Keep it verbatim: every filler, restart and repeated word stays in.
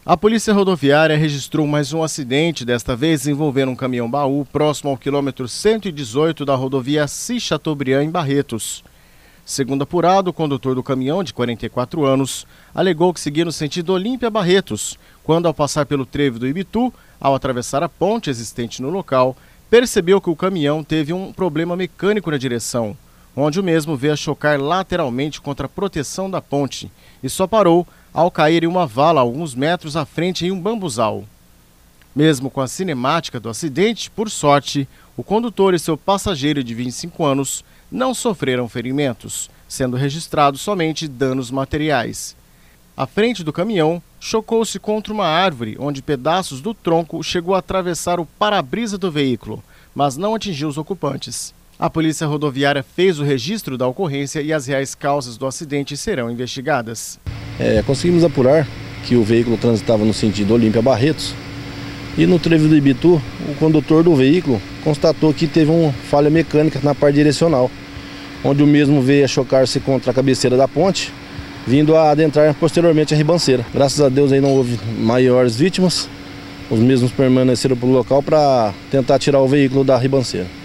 A Polícia Rodoviária registrou mais um acidente, desta vez envolvendo um caminhão-baú próximo ao quilômetro cento e dezoito da rodovia Assis-Chateaubriand, em Barretos. Segundo apurado, o condutor do caminhão, de quarenta e quatro anos, alegou que seguia no sentido Olímpia-Barretos, quando, ao passar pelo trevo do Ibitu, ao atravessar a ponte existente no local, percebeu que o caminhão teve um problema mecânico na direção, onde o mesmo veio a chocar lateralmente contra a proteção da ponte e só parou ao cair em uma vala alguns metros à frente em um bambuzal. Mesmo com a cinemática do acidente, por sorte, o condutor e seu passageiro de vinte e cinco anos não sofreram ferimentos, sendo registrados somente danos materiais. A frente do caminhão chocou-se contra uma árvore, onde pedaços do tronco chegou a atravessar o para-brisa do veículo, mas não atingiu os ocupantes. A Polícia Rodoviária fez o registro da ocorrência e as reais causas do acidente serão investigadas. É, conseguimos apurar que o veículo transitava no sentido Olímpia-Barretos e no trevo do Ibitu, o condutor do veículo constatou que teve uma falha mecânica na parte direcional, onde o mesmo veio a chocar-se contra a cabeceira da ponte, vindo a adentrar posteriormente a ribanceira. Graças a Deus aí não houve maiores vítimas, os mesmos permaneceram pelo local para tentar tirar o veículo da ribanceira.